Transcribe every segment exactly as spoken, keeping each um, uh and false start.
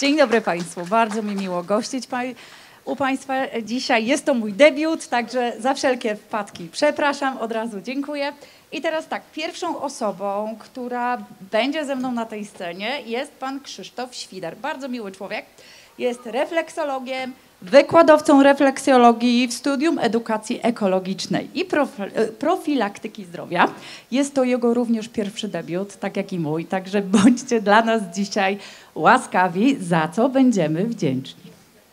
Dzień dobry Państwu, bardzo mi miło gościć u Państwa dzisiaj. Jest to mój debiut, także za wszelkie wpadki przepraszam, od razu dziękuję. I teraz tak, pierwszą osobą, która będzie ze mną na tej scenie, jest pan Krzysztof Świder. Bardzo miły człowiek, jest refleksologiem, wykładowcą refleksjologii w Studium Edukacji Ekologicznej i Profilaktyki Zdrowia. Jest to jego również pierwszy debiut, tak jak i mój, także bądźcie dla nas dzisiaj łaskawi, za co będziemy wdzięczni.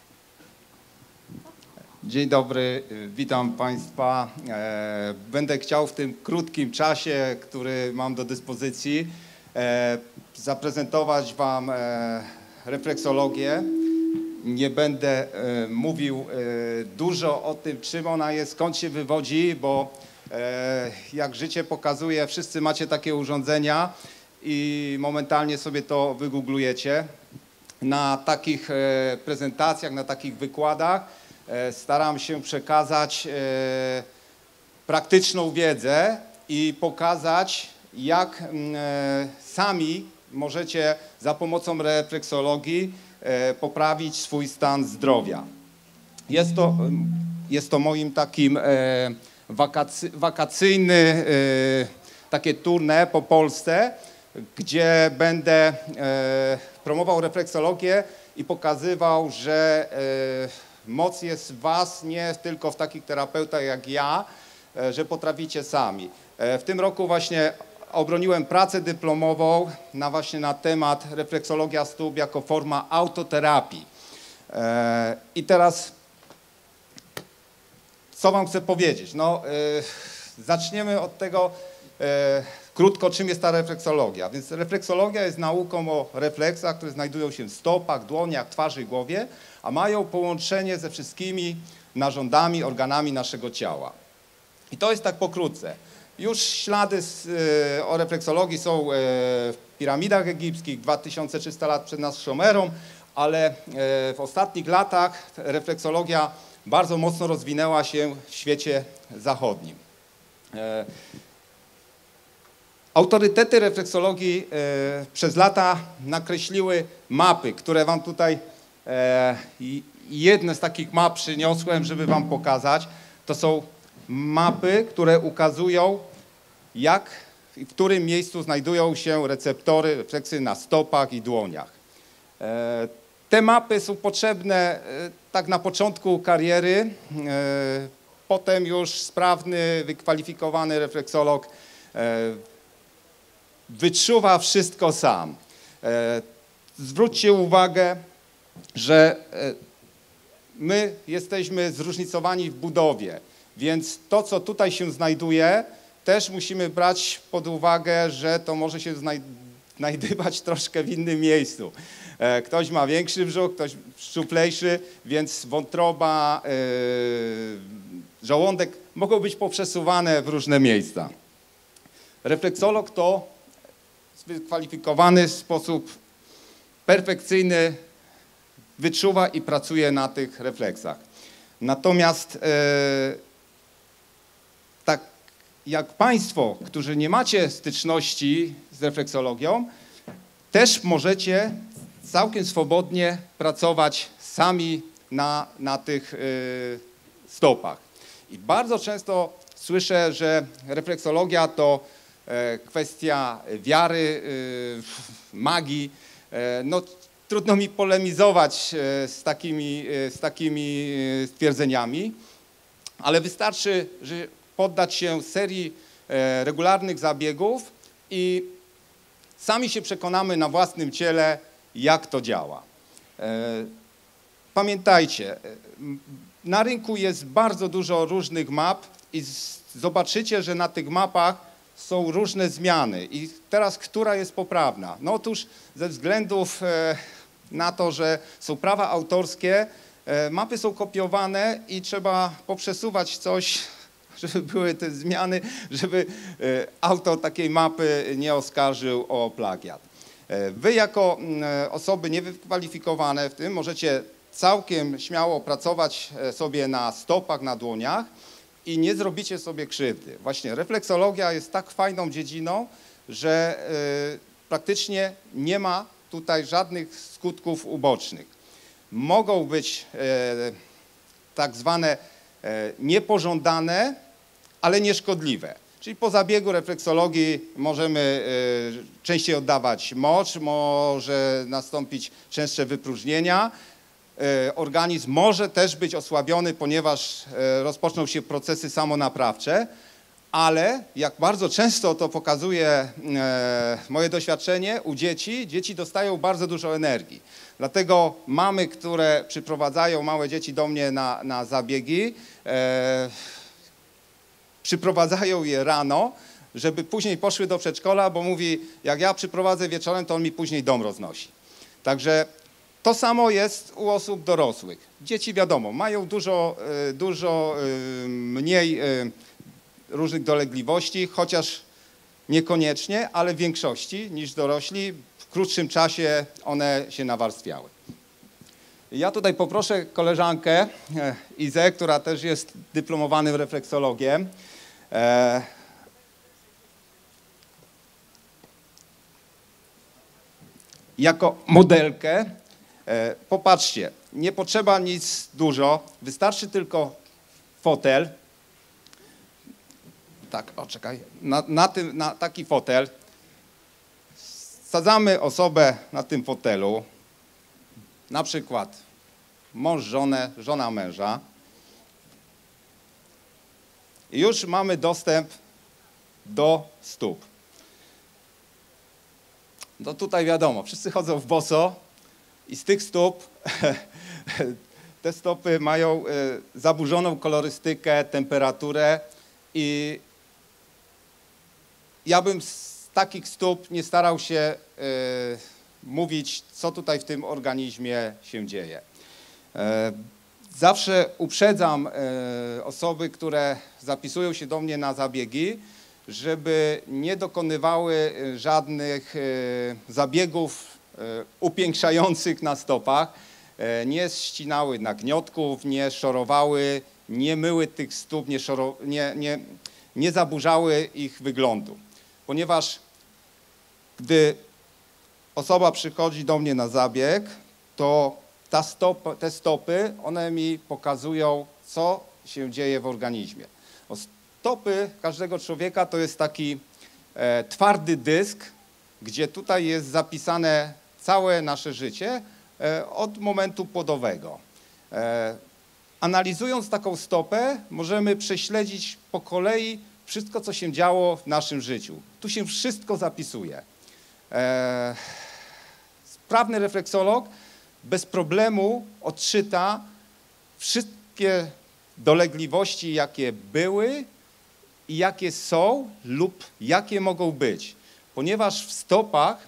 Dzień dobry, witam Państwa. Będę chciał w tym krótkim czasie, który mam do dyspozycji, zaprezentować Wam refleksologię. Nie będę mówił dużo o tym, czym ona jest, skąd się wywodzi, bo jak życie pokazuje, wszyscy macie takie urządzenia i momentalnie sobie to wygooglujecie. Na takich prezentacjach, na takich wykładach staram się przekazać praktyczną wiedzę i pokazać, jak sami możecie za pomocą refleksologii poprawić swój stan zdrowia. Jest to, jest to moim takim wakacy, wakacyjny takie tournée po Polsce, gdzie będę promował refleksologię i pokazywał, że moc jest w Was, nie tylko w takich terapeutach jak ja, że potraficie sami. W tym roku właśnie obroniłem pracę dyplomową na właśnie na temat refleksologia stóp jako forma autoterapii. I teraz co Wam chcę powiedzieć? No, zaczniemy od tego krótko, czym jest ta refleksologia. Więc refleksologia jest nauką o refleksach, które znajdują się w stopach, dłoniach, twarzy i głowie, a mają połączenie ze wszystkimi narządami, organami naszego ciała. I to jest tak pokrótce. Już ślady z, y, o refleksologii są y, w piramidach egipskich, dwa tysiące trzysta lat przed naszą erą, ale y, w ostatnich latach refleksologia bardzo mocno rozwinęła się w świecie zachodnim. Y, autorytety refleksologii y, przez lata nakreśliły mapy, które Wam tutaj y, jedne z takich map przyniosłem, żeby Wam pokazać. To są mapy, które ukazują, jak i w którym miejscu znajdują się receptory refleksy na stopach i dłoniach. Te mapy są potrzebne tak na początku kariery, potem już sprawny, wykwalifikowany refleksolog wyczuwa wszystko sam. Zwróćcie uwagę, że my jesteśmy zróżnicowani w budowie. Więc to, co tutaj się znajduje, też musimy brać pod uwagę, że to może się znajdywać troszkę w innym miejscu. Ktoś ma większy brzuch, ktoś szczuplejszy, więc wątroba, żołądek mogą być poprzesuwane w różne miejsca. Refleksolog to wykwalifikowany w sposób perfekcyjny wyczuwa i pracuje na tych refleksach. Natomiast tak jak Państwo, którzy nie macie styczności z refleksologią, też możecie całkiem swobodnie pracować sami na, na tych y, stopach. I bardzo często słyszę, że refleksologia to e, kwestia wiary, y, magii. E, no, trudno mi polemizować e, z takimi, e, z takimi stwierdzeniami, ale wystarczy, że poddać się serii e, regularnych zabiegów i sami się przekonamy na własnym ciele, jak to działa. E, pamiętajcie, na rynku jest bardzo dużo różnych map i z, zobaczycie, że na tych mapach są różne zmiany. I teraz, która jest poprawna? No otóż ze względów e, na to, że są prawa autorskie, e, mapy są kopiowane i trzeba poprzesuwać coś, żeby były te zmiany, żeby autor takiej mapy nie oskarżył o plagiat. Wy jako osoby niewykwalifikowane w tym możecie całkiem śmiało pracować sobie na stopach, na dłoniach i nie zrobicie sobie krzywdy. Właśnie refleksologia jest tak fajną dziedziną, że praktycznie nie ma tutaj żadnych skutków ubocznych. Mogą być e, tak zwane e, niepożądane, ale nieszkodliwe. Czyli po zabiegu refleksologii możemy e, częściej oddawać mocz, może nastąpić częstsze wypróżnienia. E, organizm może też być osłabiony, ponieważ e, rozpoczną się procesy samonaprawcze, ale jak bardzo często to pokazuje e, moje doświadczenie u dzieci, dzieci dostają bardzo dużo energii. Dlatego mamy, które przyprowadzają małe dzieci do mnie na, na zabiegi, e, przyprowadzają je rano, żeby później poszły do przedszkola, bo mówi, jak ja przyprowadzę wieczorem, to on mi później dom roznosi. Także to samo jest u osób dorosłych. Dzieci wiadomo, mają dużo, e, dużo e, mniej e, różnych dolegliwości, chociaż niekoniecznie, ale w większości niż dorośli. W krótszym czasie one się nawarstwiały. Ja tutaj poproszę koleżankę Izę, która też jest dyplomowanym refleksologiem. E, jako modelkę. E, popatrzcie, nie potrzeba nic dużo, wystarczy tylko fotel. Tak, o czekaj, na, na, tym, na taki fotel. Sadzamy osobę na tym fotelu, na przykład mąż żonę, żona męża. I już mamy dostęp do stóp. No tutaj wiadomo, wszyscy chodzą w boso i z tych stóp te stopy mają zaburzoną kolorystykę, temperaturę i ja bym z takich stóp nie starał się y, mówić, co tutaj w tym organizmie się dzieje. Y, zawsze uprzedzam y, osoby, które zapisują się do mnie na zabiegi, żeby nie dokonywały żadnych y, zabiegów y, upiększających na stopach, y, nie ścinały nagniotków, nie szorowały, nie myły tych stóp, nie, szoro, nie, nie, nie zaburzały ich wyglądu. Ponieważ gdy osoba przychodzi do mnie na zabieg, to ta stop, te stopy, one mi pokazują, co się dzieje w organizmie. Bo stopy każdego człowieka to jest taki e, twardy dysk, gdzie tutaj jest zapisane całe nasze życie e, od momentu płodowego. E, analizując taką stopę, możemy prześledzić po kolei wszystko, co się działo w naszym życiu. Tu się wszystko zapisuje. E, sprawny refleksolog bez problemu odczyta wszystkie dolegliwości, jakie były i jakie są lub jakie mogą być. Ponieważ w stopach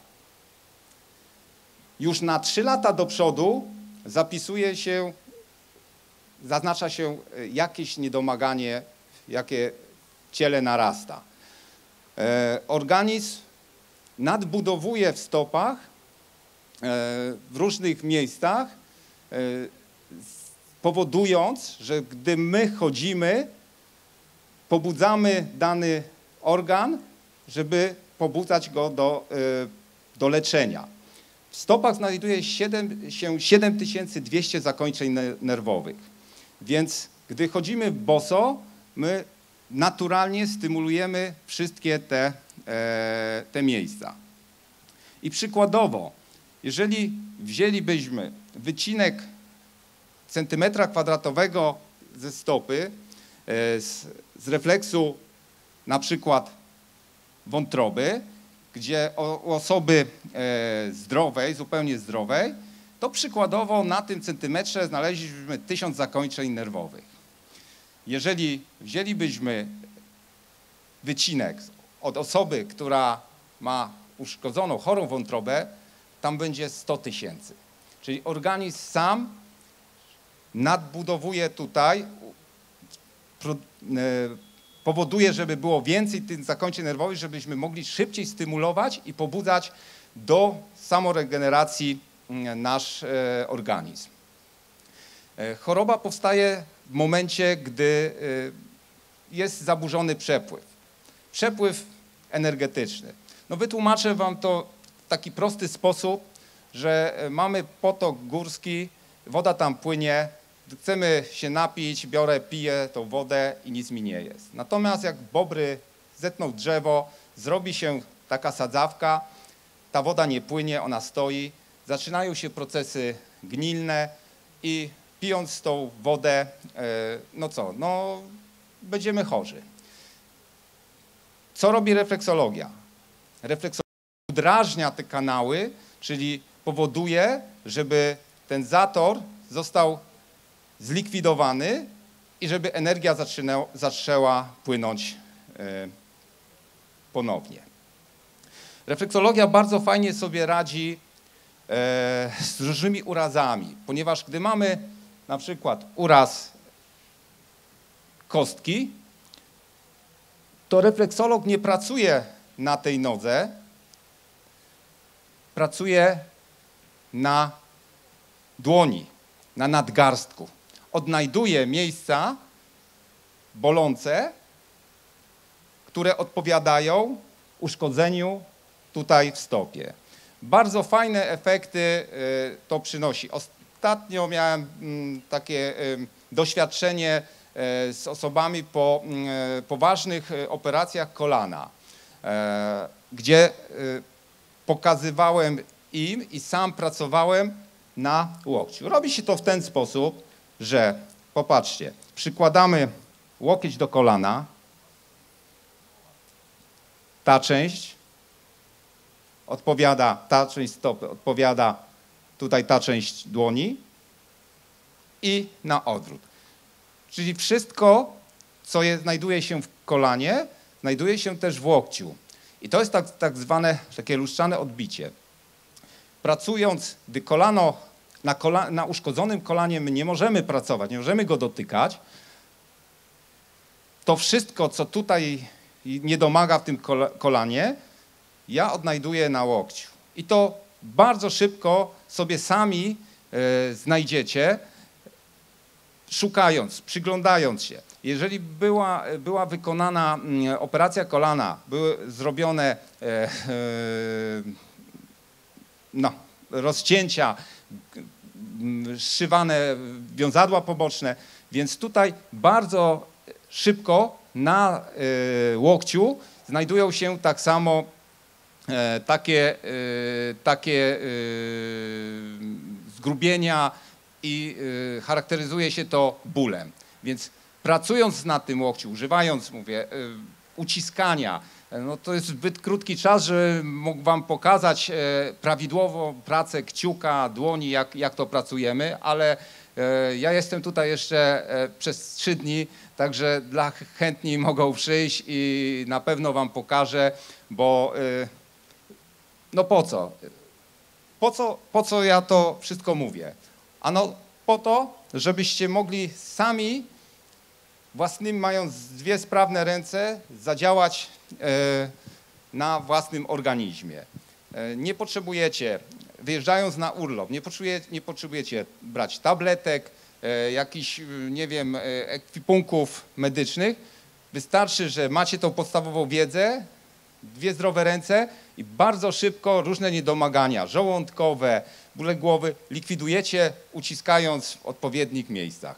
już na trzy lata do przodu zapisuje się, zaznacza się jakieś niedomaganie, jakie w ciele narasta. E, organizm nadbudowuje w stopach e, w różnych miejscach, e, powodując, że gdy my chodzimy, pobudzamy dany organ, żeby pobudzać go do, e, do leczenia. W stopach znajduje się siedem tysięcy dwieście zakończeń nerwowych, więc gdy chodzimy boso, my naturalnie stymulujemy wszystkie te, e, te miejsca. I przykładowo, jeżeli wzięlibyśmy wycinek centymetra kwadratowego ze stopy, e, z, z refleksu na przykład wątroby, gdzie u osoby e, zdrowej, zupełnie zdrowej, to przykładowo na tym centymetrze znaleźliśmy tysiąc zakończeń nerwowych. Jeżeli wzięlibyśmy wycinek od osoby, która ma uszkodzoną, chorą wątrobę, tam będzie sto tysięcy. Czyli organizm sam nadbudowuje tutaj, powoduje, żeby było więcej tych zakończeń nerwowych, żebyśmy mogli szybciej stymulować i pobudzać do samoregeneracji nasz organizm. Choroba powstaje w momencie, gdy jest zaburzony przepływ. Przepływ energetyczny. No wytłumaczę wam to w taki prosty sposób, że mamy potok górski, woda tam płynie, chcemy się napić, biorę, piję tą wodę i nic mi nie jest. Natomiast jak bobry zetną drzewo, zrobi się taka sadzawka, ta woda nie płynie, ona stoi, zaczynają się procesy gnilne i pijąc tą wodę, no co, no będziemy chorzy. Co robi refleksologia? Refleksologia udrażnia te kanały, czyli powoduje, żeby ten zator został zlikwidowany i żeby energia zaczynę, zaczęła płynąć y, ponownie. Refleksologia bardzo fajnie sobie radzi y, z różnymi urazami, ponieważ gdy mamy na przykład uraz kostki, to refleksolog nie pracuje na tej nodze, pracuje na dłoni, na nadgarstku. Odnajduje miejsca bolące, które odpowiadają uszkodzeniu tutaj w stopie. Bardzo fajne efekty to przynosi. Ostatnio miałem takie doświadczenie z osobami po poważnych operacjach kolana, gdzie pokazywałem im i sam pracowałem na łokciu. Robi się to w ten sposób, że popatrzcie, przykładamy łokieć do kolana, ta część odpowiada, ta część stopy odpowiada tutaj ta część dłoni i na odwrót. Czyli wszystko, co jest, znajduje się w kolanie, znajduje się też w łokciu. I to jest tak, tak zwane takie lustrzane odbicie. Pracując, gdy kolano, na, kola, na uszkodzonym kolanie my nie możemy pracować, nie możemy go dotykać, to wszystko, co tutaj nie domaga w tym kolanie, ja odnajduję na łokciu. I to bardzo szybko sobie sami e, znajdziecie, szukając, przyglądając się. Jeżeli była, była wykonana operacja kolana, były zrobione e, e, no, rozcięcia, zszywane wiązadła poboczne, więc tutaj bardzo szybko na e, łokciu znajdują się tak samo e, takie, e, takie e, zgrubienia i e, charakteryzuje się to bólem. Więc pracując na tym łokciu, używając, mówię, e, uciskania, no to jest zbyt krótki czas, że mógł wam pokazać e, prawidłową pracę kciuka, dłoni, jak, jak to pracujemy, ale e, ja jestem tutaj jeszcze e, przez trzy dni, także dla chętni mogą przyjść i na pewno wam pokażę, bo e, no po co? Po co, po co ja to wszystko mówię? Ano po to, żebyście mogli sami własnym, mając dwie sprawne ręce, zadziałać e, na własnym organizmie. E, nie potrzebujecie, wyjeżdżając na urlop, nie potrzebujecie, nie potrzebujecie brać tabletek, e, jakichś, nie wiem, e, ekwipunków medycznych. Wystarczy, że macie tą podstawową wiedzę, dwie zdrowe ręce i bardzo szybko różne niedomagania żołądkowe, bóle głowy likwidujecie, uciskając w odpowiednich miejscach.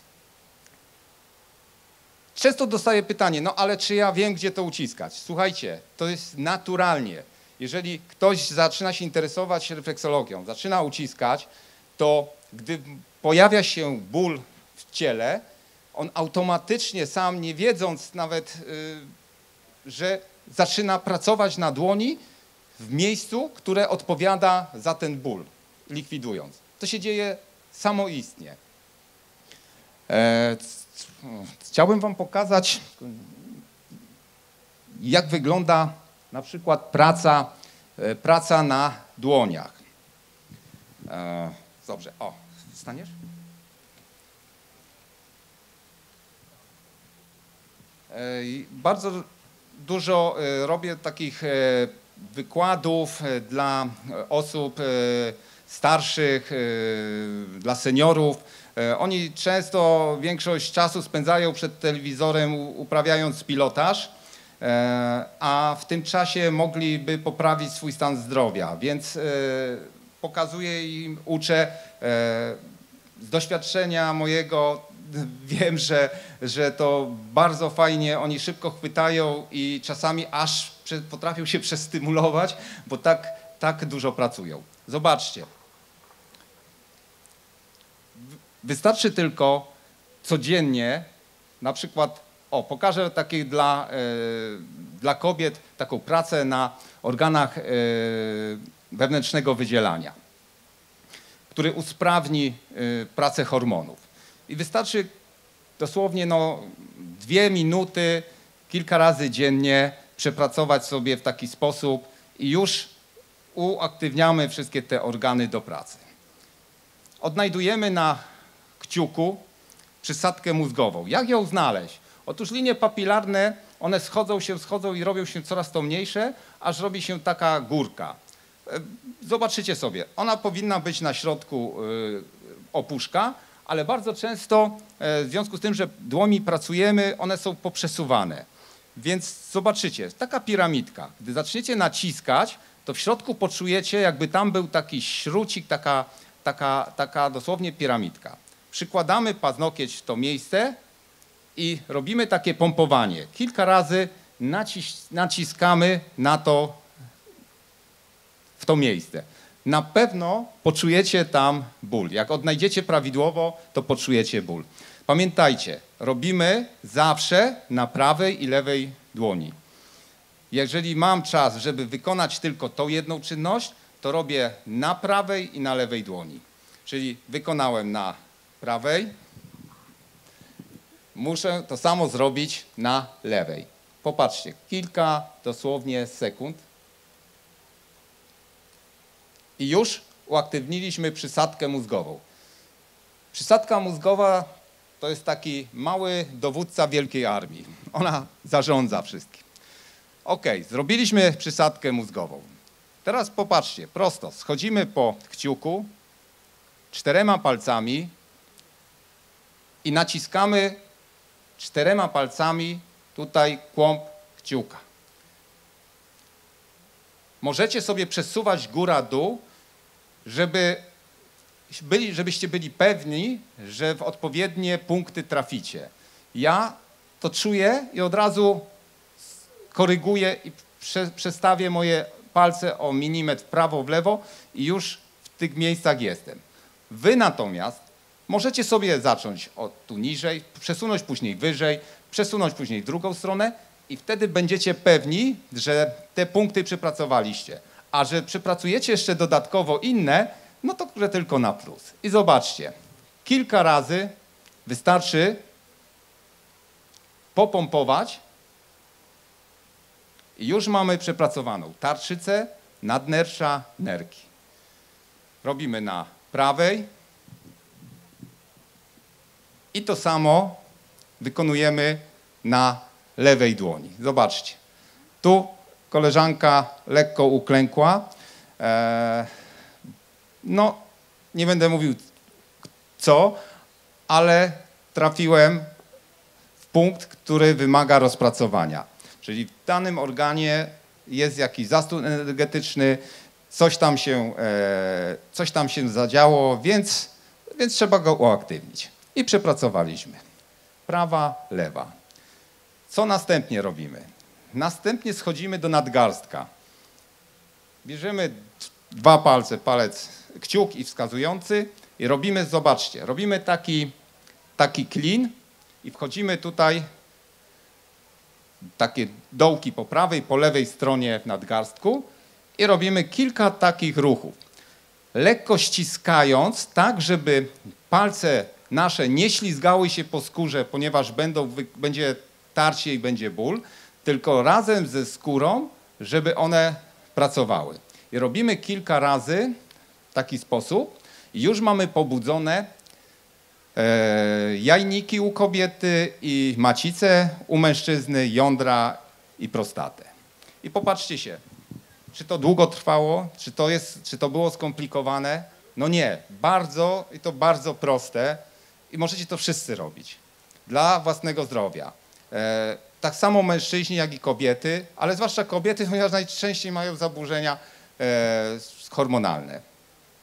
Często dostaję pytanie, no ale czy ja wiem, gdzie to uciskać? Słuchajcie, to jest naturalnie. Jeżeli ktoś zaczyna się interesować refleksologią, zaczyna uciskać, to gdy pojawia się ból w ciele, on automatycznie sam, nie wiedząc nawet, yy, że zaczyna pracować na dłoni w miejscu, które odpowiada za ten ból, likwidując. To się dzieje samoistnie. E, Chciałbym wam pokazać, jak wygląda na przykład praca, praca na dłoniach. E, dobrze, o, staniesz? E, bardzo dużo robię takich wykładów dla osób starszych, dla seniorów. Oni często większość czasu spędzają przed telewizorem uprawiając pilotaż, a w tym czasie mogliby poprawić swój stan zdrowia. Więc pokazuję im, uczę. Z doświadczenia mojego wiem, że, że to bardzo fajnie, oni szybko chwytają i czasami aż potrafią się przestymulować, bo tak, tak dużo pracują. Zobaczcie. Wystarczy tylko codziennie, na przykład, o, pokażę takie dla, e, dla kobiet taką pracę na organach e, wewnętrznego wydzielania, który usprawni y, pracę hormonów. I wystarczy dosłownie no, dwie minuty, kilka razy dziennie przepracować sobie w taki sposób i już uaktywniamy wszystkie te organy do pracy. Odnajdujemy na kciuku przysadkę mózgową. Jak ją znaleźć? Otóż linie papilarne, one schodzą się, schodzą i robią się coraz to mniejsze, aż robi się taka górka. Zobaczycie sobie, ona powinna być na środku opuszka, ale bardzo często w związku z tym, że dłońmi pracujemy, one są poprzesuwane. Więc zobaczycie, taka piramidka. Gdy zaczniecie naciskać, to w środku poczujecie, jakby tam był taki śrucik, taka, taka, taka dosłownie piramidka. Przykładamy paznokieć w to miejsce i robimy takie pompowanie. Kilka razy nacis naciskamy na to, w to miejsce. Na pewno poczujecie tam ból. Jak odnajdziecie prawidłowo, to poczujecie ból. Pamiętajcie, robimy zawsze na prawej i lewej dłoni. Jeżeli mam czas, żeby wykonać tylko tą jedną czynność, to robię na prawej i na lewej dłoni. Czyli wykonałem na prawej, muszę to samo zrobić na lewej. Popatrzcie, kilka dosłownie sekund. I już uaktywniliśmy przysadkę mózgową. Przysadka mózgowa to jest taki mały dowódca wielkiej armii. Ona zarządza wszystkim. Ok, zrobiliśmy przysadkę mózgową. Teraz popatrzcie, prosto, schodzimy po kciuku czterema palcami i naciskamy czterema palcami tutaj kłąb kciuka. Możecie sobie przesuwać góra-dół, żeby byli, żebyście byli pewni, że w odpowiednie punkty traficie. Ja to czuję i od razu koryguję i prze, przestawię moje palce o milimetr w prawo, w lewo i już w tych miejscach jestem. Wy natomiast możecie sobie zacząć od tu niżej, przesunąć później wyżej, przesunąć później w drugą stronę i wtedy będziecie pewni, że te punkty przepracowaliście. A że przepracujecie jeszcze dodatkowo inne, no to że tylko na plus. I zobaczcie, kilka razy wystarczy popompować i już mamy przepracowaną tarczycę, nadnercza, nerki. Robimy na prawej i to samo wykonujemy na lewej dłoni. Zobaczcie, tu koleżanka lekko uklękła. Eee, no, nie będę mówił co, ale trafiłem w punkt, który wymaga rozpracowania. Czyli w danym organie jest jakiś zastój energetyczny, coś tam się, e, coś tam się zadziało, więc, więc trzeba go uaktywnić. I przepracowaliśmy. Prawa, lewa. Co następnie robimy? Następnie schodzimy do nadgarstka. Bierzemy dwa palce, palec, kciuk i wskazujący i robimy, zobaczcie, robimy taki, taki klin i wchodzimy tutaj, takie dołki po prawej, po lewej stronie w nadgarstku i robimy kilka takich ruchów. Lekko ściskając, tak żeby palce nasze nie ślizgały się po skórze, ponieważ będą, będzie tarcie i będzie ból, tylko razem ze skórą, żeby one pracowały. I robimy kilka razy w taki sposób i już mamy pobudzone e, jajniki u kobiety i macicę u mężczyzny, jądra i prostatę. I popatrzcie się, czy to długo trwało, czy to, jest, czy to było skomplikowane? No nie, bardzo i to bardzo proste i możecie to wszyscy robić dla własnego zdrowia. E, tak samo mężczyźni, jak i kobiety, ale zwłaszcza kobiety, ponieważ najczęściej mają zaburzenia e, hormonalne.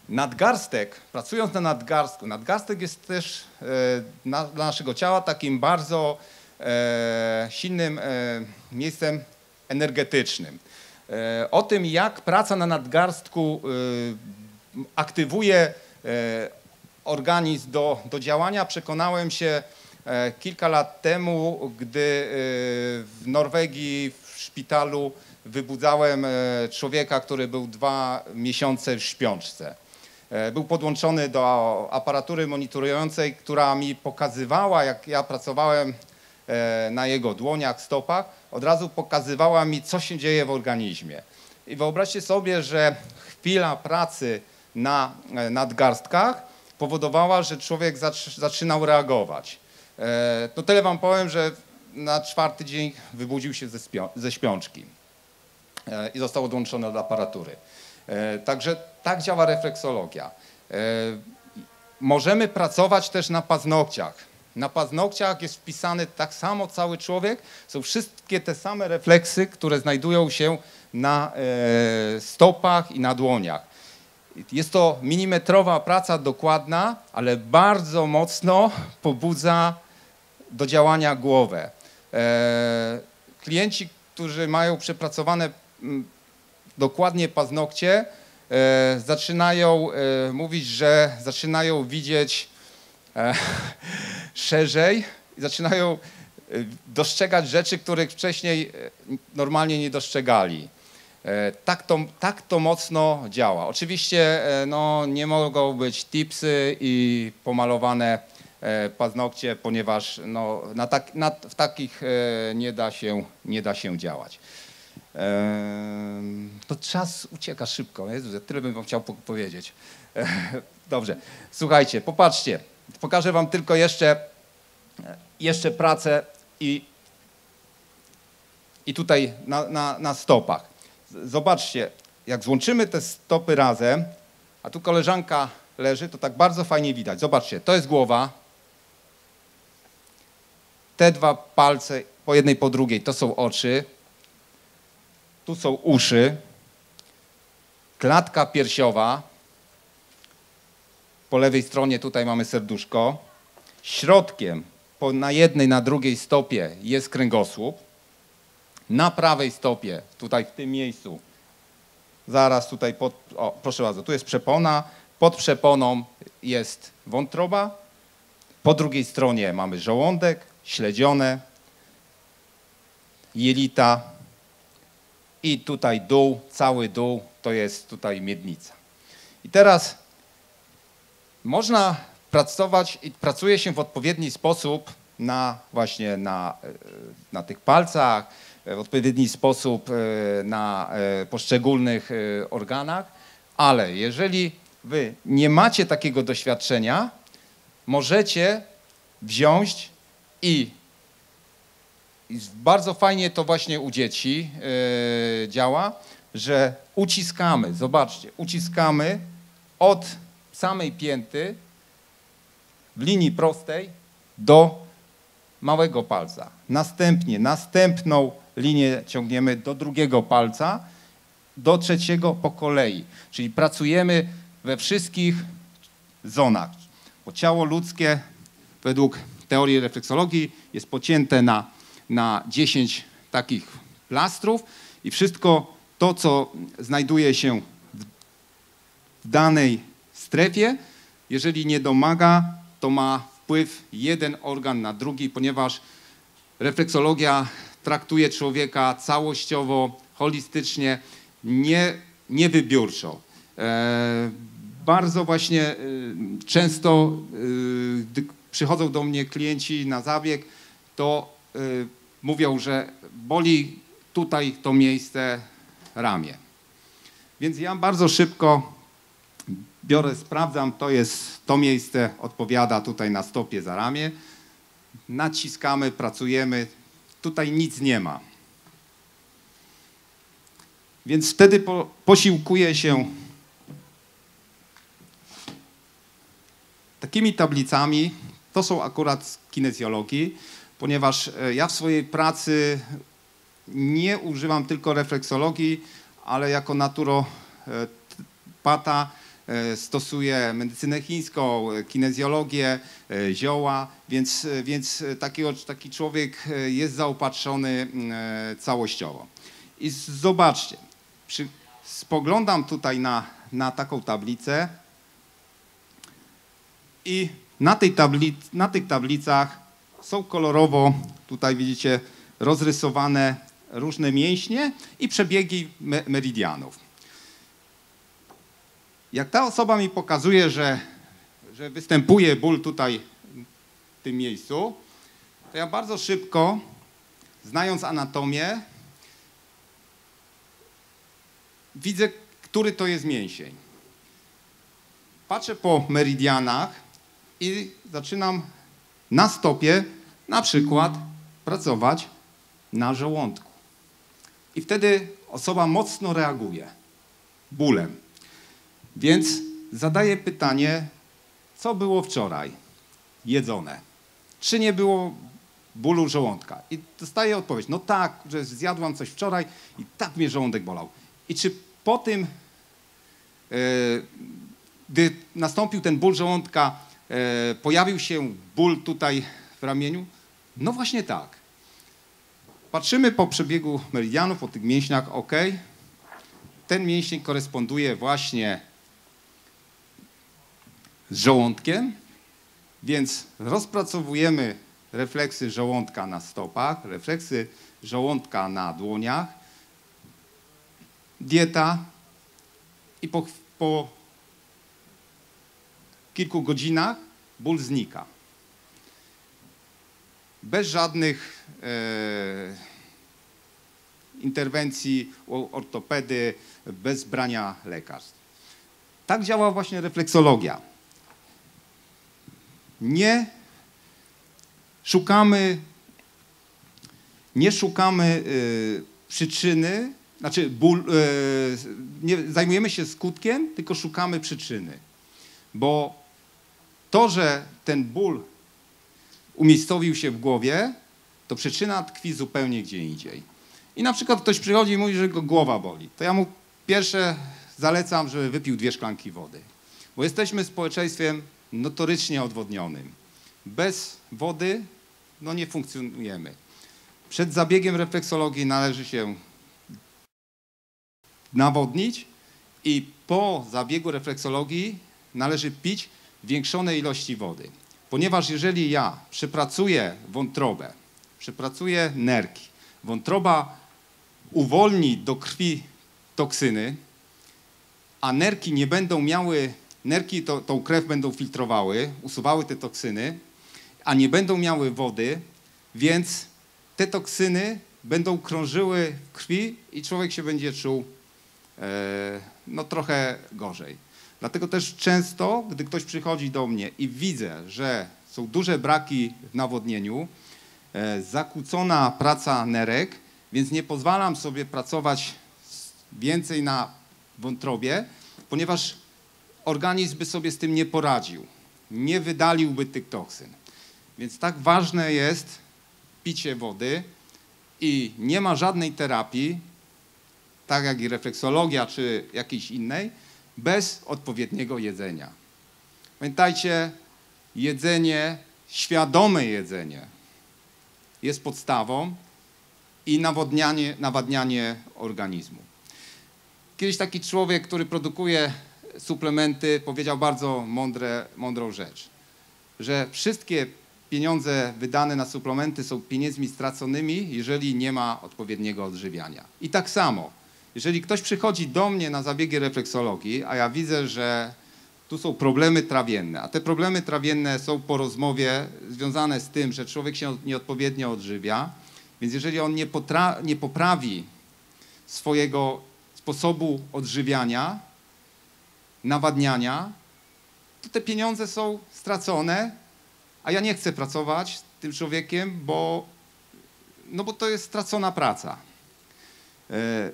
Nadgarstek, pracując na nadgarstku, nadgarstek jest też e, na, dla naszego ciała takim bardzo e, silnym e, miejscem energetycznym. E, o tym, jak praca na nadgarstku e, aktywuje e, organizm do, do działania, przekonałem się e, kilka lat temu, gdy e, w Norwegii w szpitalu wybudzałem e, człowieka, który był dwa miesiące w śpiączce. Był podłączony do aparatury monitorującej, która mi pokazywała, jak ja pracowałem na jego dłoniach, stopach, od razu pokazywała mi, co się dzieje w organizmie. I wyobraźcie sobie, że chwila pracy na nadgarstkach powodowała, że człowiek zaczynał reagować. No tyle wam powiem, że na czwarty dzień wybudził się ze, śpią ze śpiączki i został odłączony od aparatury. Także tak działa refleksologia. Możemy pracować też na paznokciach. Na paznokciach jest wpisany tak samo cały człowiek. Są wszystkie te same refleksy, które znajdują się na stopach i na dłoniach. Jest to milimetrowa praca dokładna, ale bardzo mocno pobudza do działania głowę. Klienci, którzy mają przepracowane dokładnie paznokcie, e, zaczynają e, mówić, że zaczynają widzieć e, szerzej i zaczynają e, dostrzegać rzeczy, których wcześniej e, normalnie nie dostrzegali. E, tak, to, tak to mocno działa. Oczywiście e, no, nie mogą być tipsy i pomalowane e, paznokcie, ponieważ no, na tak, na, w takich e, nie da się, nie da się działać. To czas ucieka szybko. Jezu, tyle bym wam chciał powiedzieć. Dobrze, słuchajcie, popatrzcie. Pokażę wam tylko jeszcze, jeszcze pracę i, i tutaj na, na, na stopach. Zobaczcie, jak złączymy te stopy razem, a tu koleżanka leży, to tak bardzo fajnie widać. Zobaczcie, to jest głowa. Te dwa palce, po jednej, po drugiej, to są oczy. Tu są uszy, klatka piersiowa, po lewej stronie tutaj mamy serduszko, środkiem po, na jednej, na drugiej stopie jest kręgosłup, na prawej stopie, tutaj w tym miejscu, zaraz tutaj, pod, o, proszę bardzo, tu jest przepona, pod przeponą jest wątroba, po drugiej stronie mamy żołądek, śledzione, jelita, i tutaj dół, cały dół, to jest tutaj miednica. I teraz można pracować i pracuje się w odpowiedni sposób na właśnie na, na tych palcach, w odpowiedni sposób na poszczególnych organach, ale jeżeli wy nie macie takiego doświadczenia, możecie wziąć i I bardzo fajnie to właśnie u dzieci yy, działa, że uciskamy, zobaczcie, uciskamy od samej pięty w linii prostej do małego palca. Następnie następną linię ciągniemy do drugiego palca, do trzeciego po kolei. Czyli pracujemy we wszystkich zonach. Bo ciało ludzkie według teorii refleksologii jest pocięte na na dziesięć takich plastrów i wszystko to, co znajduje się w danej strefie, jeżeli nie domaga, to ma wpływ jeden organ na drugi, ponieważ refleksologia traktuje człowieka całościowo, holistycznie, nie, nie wybiórczo. E, bardzo właśnie e, często, e, gdy przychodzą do mnie klienci na zabieg, to y, mówią, że boli tutaj to miejsce ramię. Więc ja bardzo szybko biorę, sprawdzam, to jest to miejsce, odpowiada tutaj na stopie za ramię. Naciskamy, pracujemy, tutaj nic nie ma. Więc wtedy po, posiłkuję się takimi tablicami. To są akurat z kinezjologii, ponieważ ja w swojej pracy nie używam tylko refleksologii, ale jako naturopata stosuje medycynę chińską, kinezjologię, zioła, więc, więc takiego, taki człowiek jest zaopatrzony całościowo. I zobaczcie, przy, spoglądam tutaj na, na taką tablicę i na, tej tablic, na tych tablicach są kolorowo, tutaj widzicie, rozrysowane różne mięśnie i przebiegi me meridianów. Jak ta osoba mi pokazuje, że, że występuje ból tutaj w tym miejscu, to ja bardzo szybko, znając anatomię, widzę, który to jest mięsień. Patrzę po meridianach i zaczynam na stopie na przykład pracować na żołądku. I wtedy osoba mocno reaguje bólem. Więc zadaję pytanie, co było wczoraj jedzone? Czy nie było bólu żołądka? I dostaję odpowiedź, no tak, że zjadłam coś wczoraj i tak mnie żołądek bolał. I czy po tym, e, gdy nastąpił ten ból żołądka, e, pojawił się ból tutaj w ramieniu? No właśnie tak. Patrzymy po przebiegu meridianów, po tych mięśniach, ok. Ten mięsień koresponduje właśnie z żołądkiem, więc rozpracowujemy refleksy żołądka na stopach, refleksy żołądka na dłoniach, dieta i po, po kilku godzinach ból znika. Bez żadnych e, interwencji ortopedy, bez brania lekarstw. Tak działa właśnie refleksologia. Nie szukamy, nie szukamy y, przyczyny, znaczy ból, y, nie zajmujemy się skutkiem, tylko szukamy przyczyny. Bo to, że ten ból umiejscowił się w głowie, to przyczyna tkwi zupełnie gdzie indziej. I na przykład ktoś przychodzi i mówi, że go głowa boli. To ja mu pierwsze zalecam, żeby wypił dwie szklanki wody. Bo jesteśmy społeczeństwem notorycznie odwodnionym. Bez wody no nie funkcjonujemy. Przed zabiegiem refleksologii należy się nawodnić i po zabiegu refleksologii należy pić zwiększone ilości wody. Ponieważ jeżeli ja przepracuję wątrobę, przepracuję nerki, wątroba uwolni do krwi toksyny, a nerki nie będą miały, nerki to, tą krew będą filtrowały, usuwały te toksyny, a nie będą miały wody, więc te toksyny będą krążyły w krwi i człowiek się będzie czuł e, no, trochę gorzej. Dlatego też często, gdy ktoś przychodzi do mnie i widzę, że są duże braki w nawodnieniu, e, zakłócona praca nerek, więc nie pozwalam sobie pracować więcej na wątrobie, ponieważ organizm by sobie z tym nie poradził, nie wydaliłby tych toksyn. Więc tak ważne jest picie wody i nie ma żadnej terapii, tak jak i refleksologia czy jakiejś innej, bez odpowiedniego jedzenia. Pamiętajcie, jedzenie, świadome jedzenie jest podstawą i nawadnianie, nawadnianie organizmu. Kiedyś taki człowiek, który produkuje suplementy, powiedział bardzo mądre, mądrą rzecz, że wszystkie pieniądze wydane na suplementy są pieniędzmi straconymi, jeżeli nie ma odpowiedniego odżywiania. I tak samo, jeżeli ktoś przychodzi do mnie na zabiegi refleksologii, a ja widzę, że tu są problemy trawienne, a te problemy trawienne są po rozmowie związane z tym, że człowiek się nieodpowiednio odżywia, więc jeżeli on nie, potra- nie poprawi swojego sposobu odżywiania, nawadniania, to te pieniądze są stracone, a ja nie chcę pracować z tym człowiekiem, bo, no bo to jest stracona praca. E,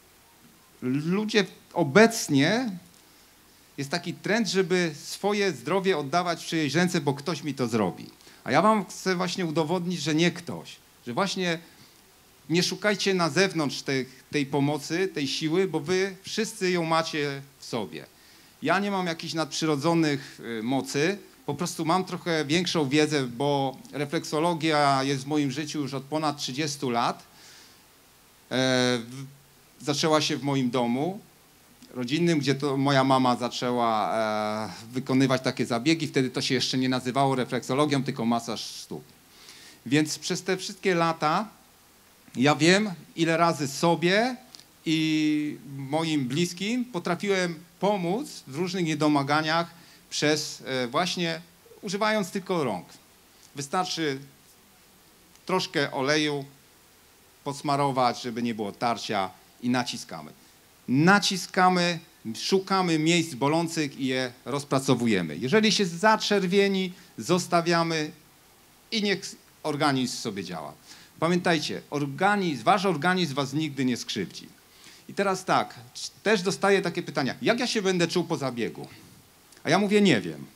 ludzie obecnie, jest taki trend, żeby swoje zdrowie oddawać w czyjeś ręce, bo ktoś mi to zrobi. A ja wam chcę właśnie udowodnić, że nie ktoś, że właśnie nie szukajcie na zewnątrz tej, tej pomocy, tej siły, bo wy wszyscy ją macie w sobie. Ja nie mam jakichś nadprzyrodzonych y, mocy, po prostu mam trochę większą wiedzę, bo refleksologia jest w moim życiu już od ponad trzydziestu lat. E, w, zaczęła się w moim domu rodzinnym, gdzie to moja mama zaczęła e, wykonywać takie zabiegi. Wtedy to się jeszcze nie nazywało refleksologią, tylko masaż stóp. Więc przez te wszystkie lata ja wiem, ile razy sobie i moim bliskim potrafiłem pomóc w różnych niedomaganiach przez e, właśnie używając tylko rąk. Wystarczy troszkę oleju posmarować, żeby nie było tarcia i naciskamy. Naciskamy, szukamy miejsc bolących i je rozpracowujemy. Jeżeli się zaczerwieni, zostawiamy i niech organizm sobie działa. Pamiętajcie, organizm, wasz organizm was nigdy nie skrzywdzi. I teraz tak, też dostaję takie pytania, jak ja się będę czuł po zabiegu? A ja mówię, nie wiem.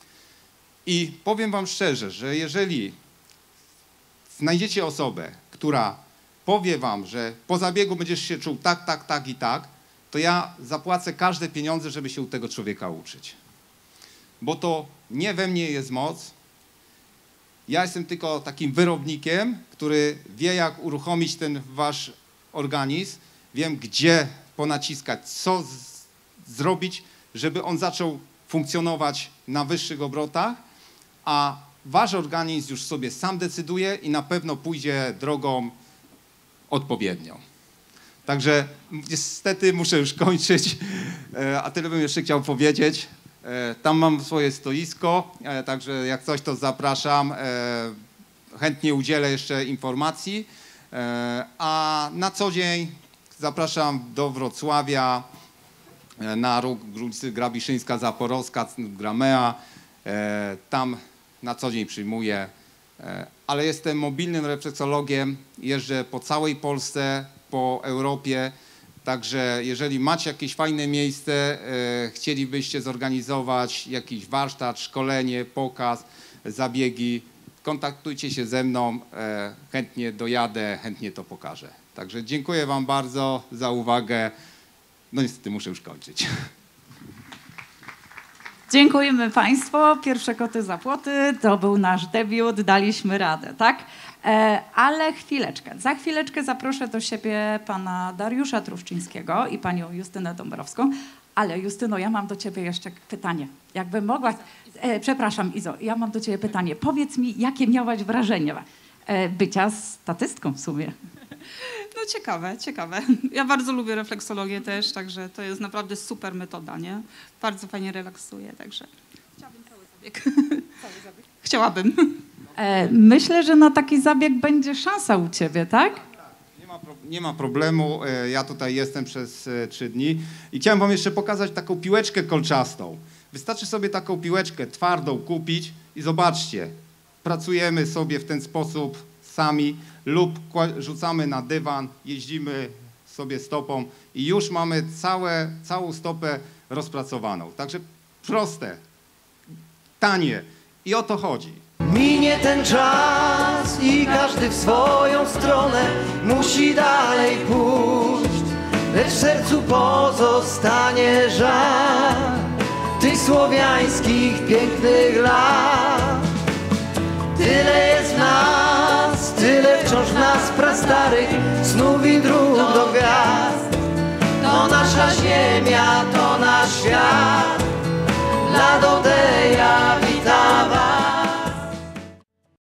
I powiem wam szczerze, że jeżeli znajdziecie osobę, która powie wam, że po zabiegu będziesz się czuł tak, tak, tak i tak, to ja zapłacę każde pieniądze, żeby się u tego człowieka uczyć. Bo to nie we mnie jest moc. Ja jestem tylko takim wyrobnikiem, który wie, jak uruchomić ten wasz organizm. Wiem, gdzie ponaciskać, co z- zrobić, żeby on zaczął funkcjonować na wyższych obrotach, a wasz organizm już sobie sam decyduje i na pewno pójdzie drogą odpowiednią. Także niestety muszę już kończyć, e, a tyle bym jeszcze chciał powiedzieć. E, Tam mam swoje stoisko, e, także jak coś, to zapraszam. E, Chętnie udzielę jeszcze informacji. E, A na co dzień zapraszam do Wrocławia, e, na róg ulicy Grabiszyńska-Zaporowska, Gramea. E, Tam na co dzień przyjmuję, e, ale jestem mobilnym refleksologiem, jeżdżę po całej Polsce, po Europie, także jeżeli macie jakieś fajne miejsce, e, chcielibyście zorganizować jakiś warsztat, szkolenie, pokaz, zabiegi, kontaktujcie się ze mną, e, chętnie dojadę, chętnie to pokażę. Także dziękuję wam bardzo za uwagę. No niestety muszę już kończyć. Dziękujemy Państwu. Pierwsze koty za płoty. To był nasz debiut. Daliśmy radę, tak? E, ale chwileczkę. Za chwileczkę zaproszę do siebie pana Dariusza Truszczyńskiego i panią Justynę Dąbrowską. Ale Justyno, ja mam do ciebie jeszcze pytanie. Jakbym mogła... E, przepraszam, Izo, ja mam do ciebie pytanie. Powiedz mi, jakie miałaś wrażenie e, bycia statystką w sumie? No ciekawe, ciekawe. Ja bardzo lubię refleksologię też, także to jest naprawdę super metoda, nie? Bardzo fajnie relaksuje, także chciałabym cały zabieg. Cały zabieg. Chciałabym. E, myślę, że na taki zabieg będzie szansa u ciebie, tak? Nie ma, pro, nie ma problemu, e, ja tutaj jestem przez e, trzy dni i chciałem wam jeszcze pokazać taką piłeczkę kolczastą. Wystarczy sobie taką piłeczkę twardą kupić i zobaczcie, pracujemy sobie w ten sposób sami lub kła- rzucamy na dywan, jeździmy sobie stopą i już mamy całe, całą stopę rozpracowaną. Także proste, tanie i o to chodzi. Minie ten czas i każdy w swoją stronę musi dalej pójść, lecz w sercu pozostanie żal tych słowiańskich pięknych lat. Tyle jest w nas, tyle wciąż w nas prastarych snów i dróg do gwiazd. To nasza ziemia, to nasz świat, dla